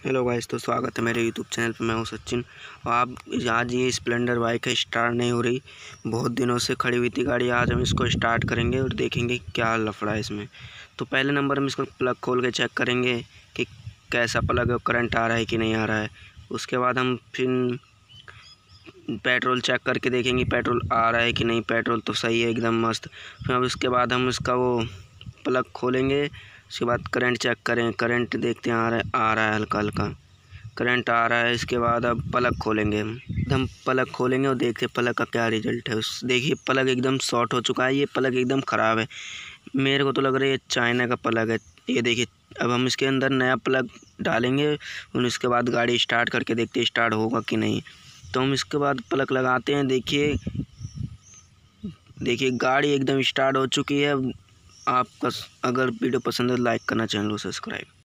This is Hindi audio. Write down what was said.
हेलो गाइस, तो स्वागत है मेरे यूट्यूब चैनल पे। मैं हूं सचिन। और आप आज ये स्प्लेंडर बाइक है, स्टार्ट नहीं हो रही, बहुत दिनों से खड़ी हुई थी गाड़ी। आज हम इसको स्टार्ट करेंगे और देखेंगे क्या लफड़ा है इसमें। तो पहले नंबर हम इसको प्लग खोल के चेक करेंगे कि कैसा प्लग है, करंट आ रहा है कि नहीं आ रहा है। उसके बाद हम फिर पेट्रोल चेक करके देखेंगे पेट्रोल आ रहा है कि नहीं। पेट्रोल तो सही है, एकदम मस्त। फिर अब उसके बाद हम इसका वो प्लग खोलेंगे। उसके बाद करंट चेक करें, करंट देखते हैं आ रहा है हल्का हल्का करंट आ रहा है। इसके बाद अब प्लग खोलेंगे। हम प्लग खोलेंगे और देखते हैं प्लग का क्या रिजल्ट है। उस देखिए प्लग एकदम शॉर्ट हो चुका है, ये प्लग एकदम ख़राब है। मेरे को तो लग रहा है ये चाइना का प्लग है। ये देखिए, अब हम इसके अंदर नया प्लग डालेंगे और उसके बाद गाड़ी स्टार्ट करके देखते हैं स्टार्ट होगा कि नहीं। तो हम इसके बाद प्लग लगाते हैं। देखिए देखिए गाड़ी एकदम स्टार्ट हो चुकी है। आपका अगर वीडियो पसंद है लाइक करना, चैनल को सब्सक्राइब।